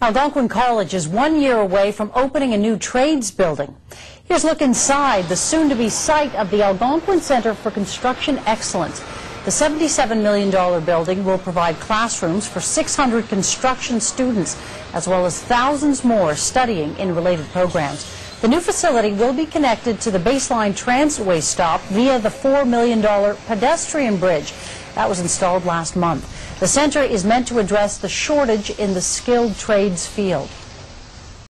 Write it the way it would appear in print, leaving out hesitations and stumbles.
Algonquin College is 1 year away from opening a new trades building. Here's a look inside the soon-to-be site of the Algonquin Centre for Construction Excellence. The $77 million building will provide classrooms for 600 construction students, as well as thousands more studying in related programs. The new facility will be connected to the Baseline Transitway stop via the $4 million pedestrian bridge that was installed last month. The centre is meant to address the shortage in the skilled trades field.